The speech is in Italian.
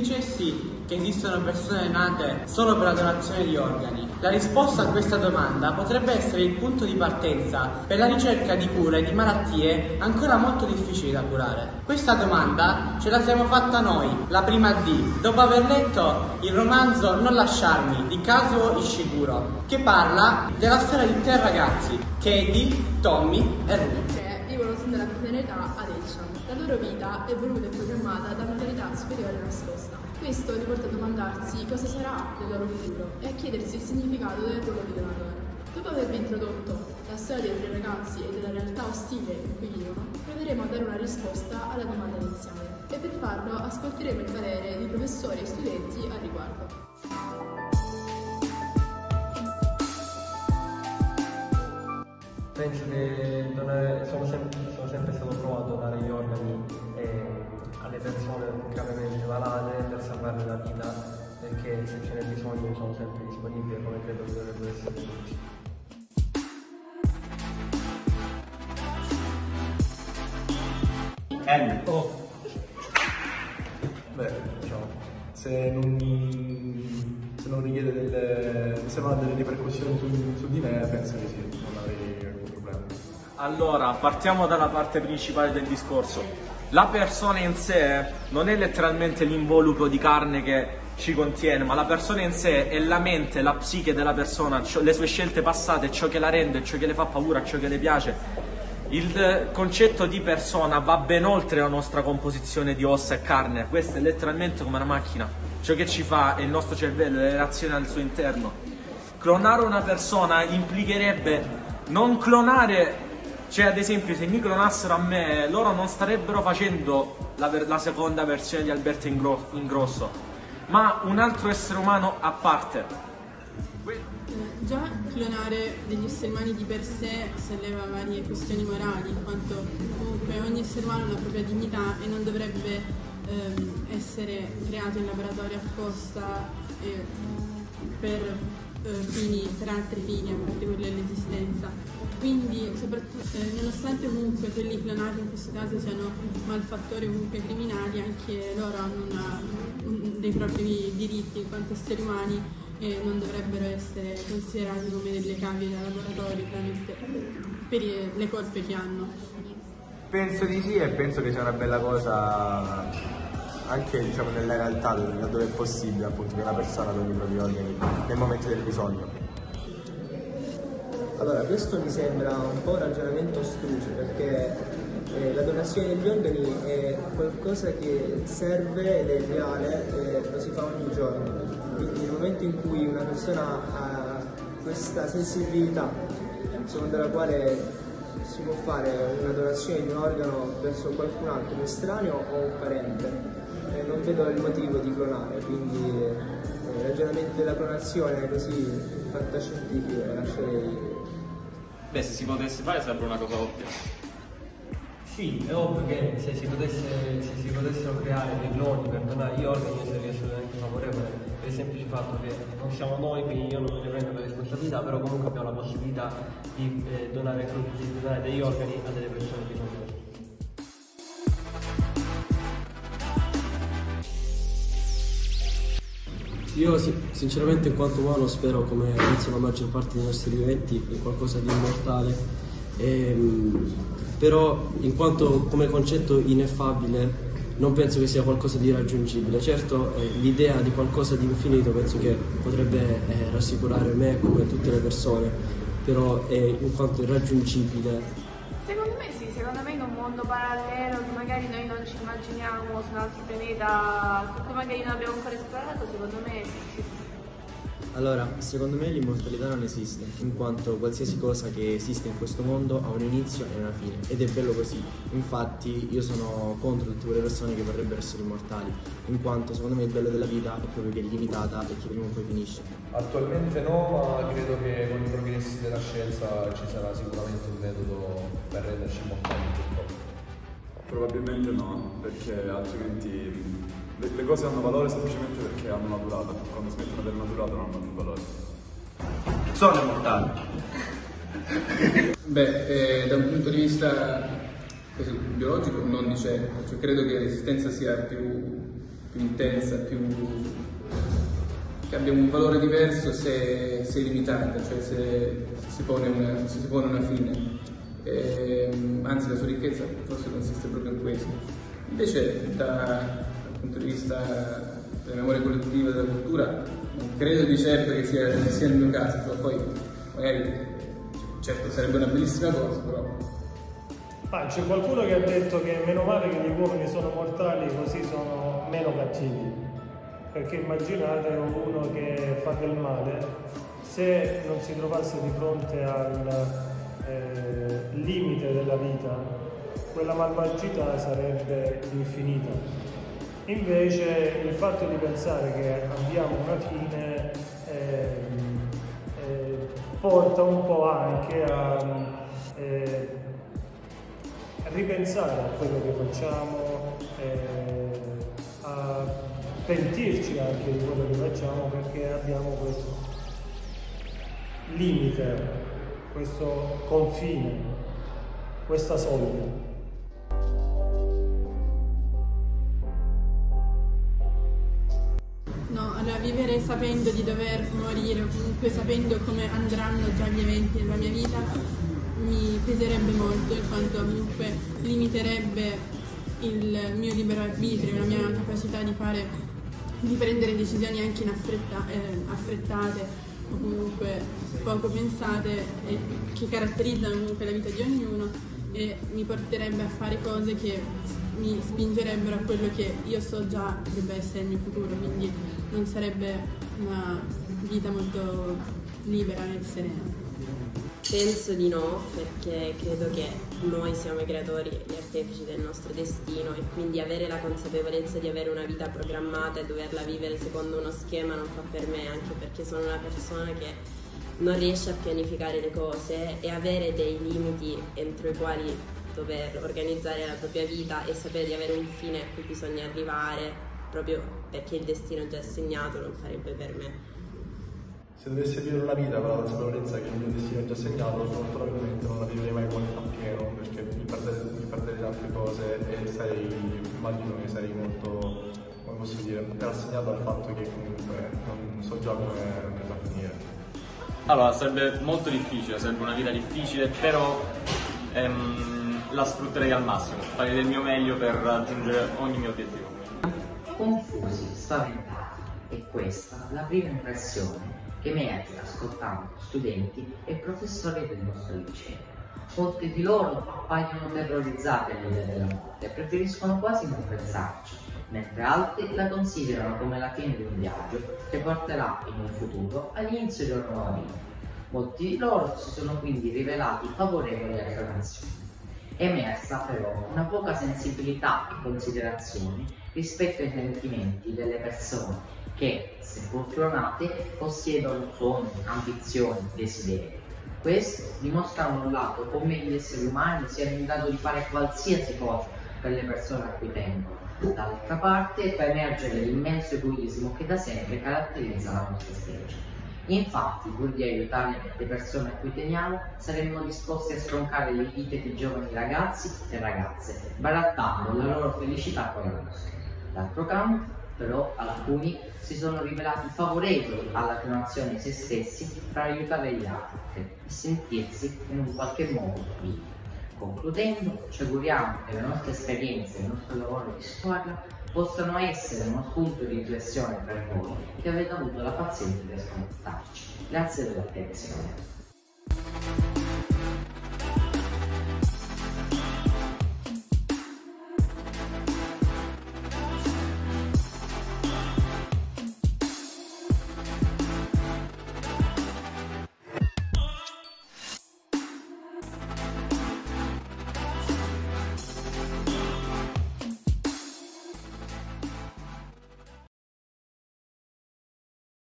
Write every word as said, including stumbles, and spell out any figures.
dicessi che esistono persone nate solo per la donazione di organi, la risposta a questa domanda potrebbe essere il punto di partenza per la ricerca di cure di malattie ancora molto difficili da curare. Questa domanda ce la siamo fatta noi, la prima D, dopo aver letto il romanzo Non lasciarmi di Kazuo Ishiguro, che parla della storia di tre ragazzi, Katie, Tommy e Rumi, che vivono sin dalla tenera età ad Elsham. La loro vita è voluta e programmata da un'autorità superiore nascosta. Questo li porta a domandarsi cosa sarà del loro futuro e a chiedersi il significato del ruolo di donatore. Dopo avervi introdotto la storia dei tre ragazzi e della realtà ostile in cui vivono, proveremo a dare una risposta alla domanda iniziale e per farlo ascolteremo il parere di professori e studenti al riguardo. Penso che donare, sono, sempre, sono sempre stato provato a donare gli organi eh, alle persone gravemente malate per salvarne la vita, perché se ce n'è bisogno sono sempre disponibile, come credo che dovrebbero essere tutti. N. Oh. Beh, diciamo, se non mi, se non richiede delle, se non ha delle ripercussioni su, su di me, penso che sì, non avrei alcun problema. Allora, partiamo dalla parte principale del discorso. La persona in sé non è letteralmente l'involucro di carne che ci contiene, ma la persona in sé è la mente, la psiche della persona, le sue scelte passate, ciò che la rende, ciò che le fa paura, ciò che le piace. Il concetto di persona va ben oltre la nostra composizione di ossa e carne. Questa è letteralmente come una macchina. Ciò che ci fa è il nostro cervello, le reazioni al suo interno. Clonare una persona implicherebbe non clonare, cioè ad esempio se mi clonassero a me, loro non starebbero facendo la, la seconda versione di Alberto Ingrosso, ma un altro essere umano a parte. Già clonare degli esseri umani di per sé solleva varie questioni morali, in quanto comunque ogni essere umano ha una propria dignità e non dovrebbe ehm, essere creato in laboratorio apposta eh, per, eh, fini, per altri fini, a parte quelli dell'esistenza. Quindi, soprattutto, eh, nonostante comunque quelli clonati in questo caso siano malfattori o comunque criminali, anche loro hanno una, un, dei propri diritti in quanto esseri umani e non dovrebbero essere considerati come delle cavie da laboratorio per le colpe che hanno. Penso di sì, e penso che sia una bella cosa anche, diciamo, nella realtà, dove è possibile appunto che una persona doni i propri organi nel momento del bisogno. Allora, questo mi sembra un po' un ragionamento astruso, perché eh, la donazione degli organi è qualcosa che serve ed è reale e lo si fa ogni giorno. Quindi nel momento in cui una persona ha questa sensibilità, secondo la quale si può fare una donazione di un organo verso qualcun altro, un estraneo o un parente, eh, non vedo il motivo di clonare, quindi eh, il ragionamento della clonazione così fantascientifico lascerei. Beh, se si potesse fare sarebbe una cosa ovvia. Sì, è ovvio che se si, potesse, se si potessero creare dei cloni per donare gli organi io sarei assolutamente favorevole, per il semplice fatto che non siamo noi, quindi io non me ne prendo la responsabilità, però comunque abbiamo la possibilità di, eh, donare, di donare degli organi a delle persone bisognose. Io sì, sinceramente in quanto umano spero, come penso la maggior parte dei nostri viventi, in qualcosa di immortale, ehm, però in quanto come concetto ineffabile non penso che sia qualcosa di raggiungibile. Certo, eh, l'idea di qualcosa di infinito penso che potrebbe eh, rassicurare me come tutte le persone, però è in quanto irraggiungibile. Secondo me sì, secondo me in un mondo parallelo che magari noi non ci immaginiamo, su un altro pianeta su cui magari non abbiamo ancora esplorato, secondo me sì, esiste. Allora, secondo me l'immortalità non esiste, in quanto qualsiasi cosa che esiste in questo mondo ha un inizio e una fine, ed è bello così. Infatti io sono contro tutte quelle persone che vorrebbero essere immortali, in quanto secondo me il bello della vita è proprio che è limitata e che prima o poi finisce. Attualmente no, ma credo che con i progressi della scienza ci sarà sicuramente un metodo per renderci immortali. Probabilmente no, perché altrimenti le, le cose hanno valore semplicemente perché hanno una durata. Quando smettono di avere una durata non hanno più valore. Sono immortali. Beh, eh, da un punto di vista così, biologico non di certo, cioè, credo che l'esistenza sia più più intensa, più, che abbia un valore diverso se, se è limitata, cioè se, se, si pone una, se si pone una fine. E, anzi, la sua ricchezza forse consiste proprio in questo. Invece da, dal punto di vista della memoria collettiva e della cultura non credo di certo che sia, che sia il mio caso, però poi magari certo sarebbe una bellissima cosa, però. Ma c'è qualcuno che ha detto che meno male che gli uomini sono mortali, così sono meno cattivi, perché immaginate uno che fa del male, se non si trovasse di fronte al eh, limite della vita, quella malvagità sarebbe infinita. Invece il fatto di pensare che abbiamo una fine eh, eh, porta un po' anche a eh, ripensare a quello che facciamo, eh, a pentirci anche di quello che facciamo, perché abbiamo questo limite, questo confine, questa soglia. No, allora vivere sapendo di dover morire o comunque sapendo come andranno già gli eventi nella mia vita mi peserebbe molto, in quanto comunque limiterebbe il mio libero arbitrio, la mia capacità di fare, di prendere decisioni anche in affretta, eh, affrettate o comunque poco pensate, e che caratterizzano comunque la vita di ognuno, e mi porterebbe a fare cose che mi spingerebbero a quello che io so già dovrebbe essere il mio futuro, quindi non sarebbe una vita molto libera e serena. Penso di no, perché credo che noi siamo i creatori, gli artefici del nostro destino, e quindi avere la consapevolezza di avere una vita programmata e doverla vivere secondo uno schema non fa per me, anche perché sono una persona che non riesce a pianificare le cose, e avere dei limiti entro i quali dover organizzare la propria vita e sapere di avere un fine a cui bisogna arrivare proprio perché il destino è già assegnato non farebbe per me. Se dovessi vivere una vita con la consapevolezza che il mio destino è già segnato, molto probabilmente non la vivrei mai appieno, perché mi perderei, mi perderei tante cose e sarei, immagino che sarei molto, come posso dire, rassegnato al fatto che comunque non so già come andrà a finire. Allora, sarebbe molto difficile, sarebbe una vita difficile, però ehm, la sfrutterei al massimo, farei del mio meglio per raggiungere ogni mio obiettivo. Confusi, spaventati, e questa è la prima impressione che emerge ascoltando studenti e professori del nostro liceo. Molti di loro appaiono terrorizzati all'idea della morte e preferiscono quasi non pensarci, mentre altri la considerano come la fine di un viaggio che porterà in un futuro all'inizio di una nuova vita. Molti di loro si sono quindi rivelati favorevoli alle donazioni. È emersa però una poca sensibilità e considerazione rispetto ai sentimenti delle persone che, seppur clonate, possiedono sogni, ambizioni, desideri. Questo dimostra da un lato come gli esseri umani siano in grado di fare qualsiasi cosa per le persone a cui tengono, dall'altra parte fa emergere l'immenso egoismo che da sempre caratterizza la nostra specie. Infatti, pur di aiutare le persone a cui teniamo, saremmo disposti a stroncare le vite di giovani ragazzi e ragazze, barattando la loro felicità con la nostra. D'altro canto, però, alcuni si sono rivelati favorevoli alla donazione di se stessi per aiutare gli altri e sentirsi in un qualche modo vivi. Concludendo, ci auguriamo che le nostre esperienze e il nostro lavoro di squadra possano essere uno spunto di riflessione per voi che avete avuto la pazienza di ascoltarci. Grazie dell'attenzione.